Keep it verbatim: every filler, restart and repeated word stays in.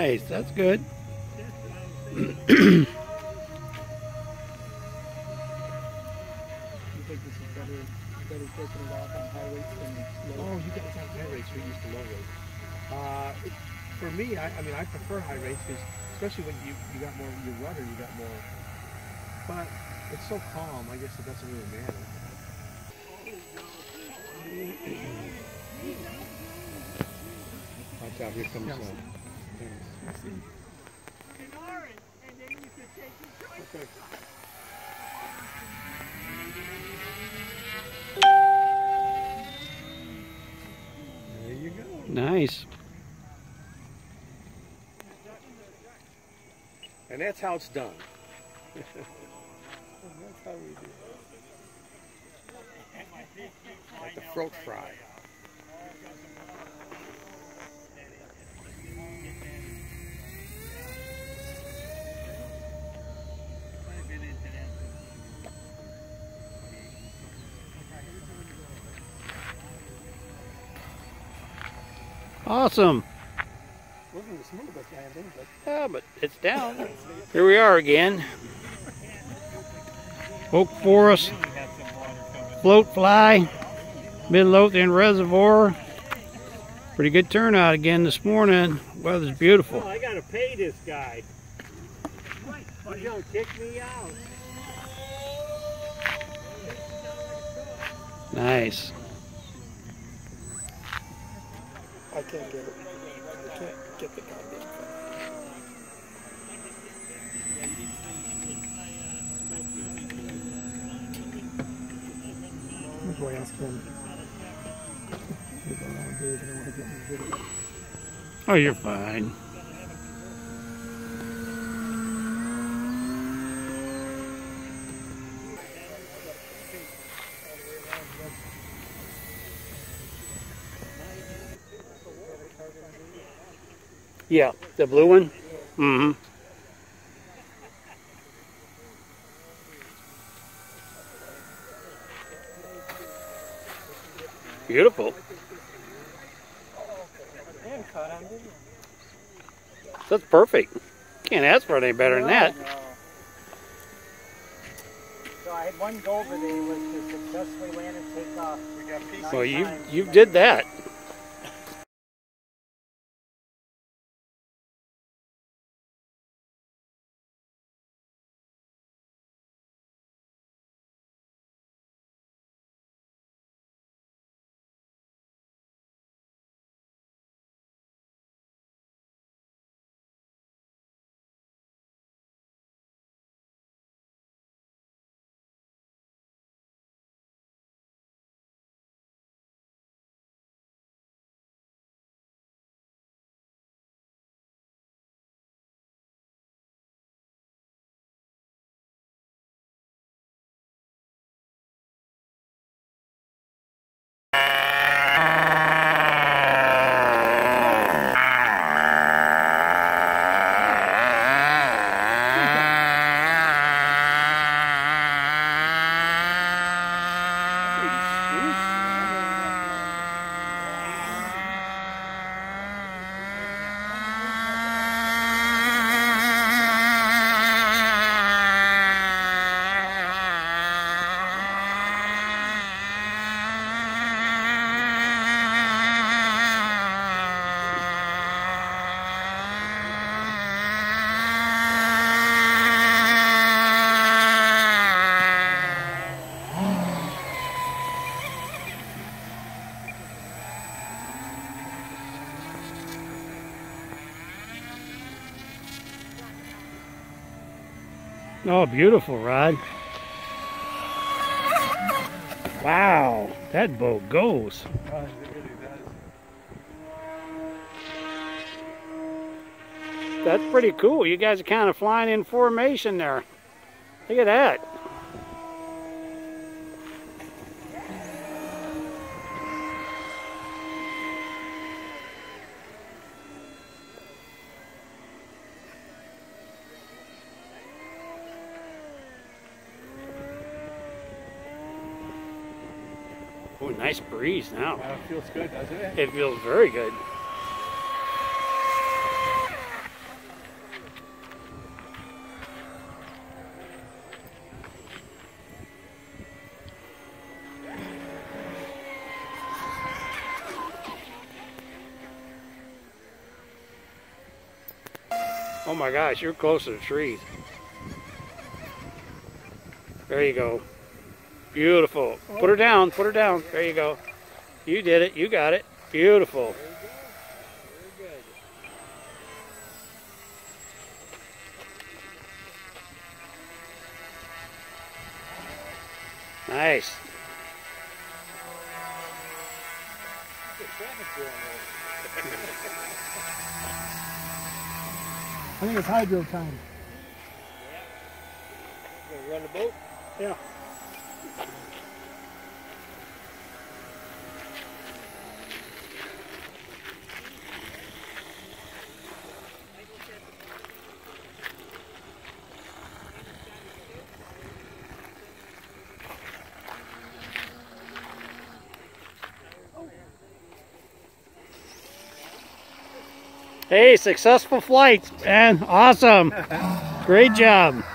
Nice, that's good. You think this is better, better taking it off on high rates than low? Oh, you guys have high rates. You're used to low rates. Uh, it, for me, I, I mean, I prefer high rates because, especially when you you got more, you rudder, you got more. But it's so calm. I guess it doesn't really matter. Watch out! Here comes. Uh, okay. There you go. Nice. And that's how it's done. That's how we do it. Like the float fry. Awesome. Wasn't the smoothest landing, but Yeah, but it's down. Here we are again. Oak Forest Float Fly, Midlothian Reservoir. Pretty good turnout again this morning. Weather's beautiful. Oh, I gotta pay this guy. He's gonna kick me out. Nice. I can't get it. I can't get the goddamn thing. I'm going to ask him. If I want to do it, I want to get me video. Oh, you're fine. Yeah, the blue one? Mm-hmm. Beautiful. That's perfect. Can't ask for any better than that. So I had one goal today was to successfully land and take off. We got pieces. Well, you you did that. Oh, beautiful, Rod. Wow, that boat goes. oh, it really does. That's pretty cool. You guys are kind of flying in formation there. Look at that. Oh, nice breeze now. Uh, feels good, doesn't it? It feels very good. Oh my gosh, you're close to the trees. There you go. Beautiful. Put her down, put her down. There you go. You did it, you got it. Beautiful. Nice. I think it's hydro time. Gonna run the boat? Yeah. Hey, successful flight, man. Awesome. Great job.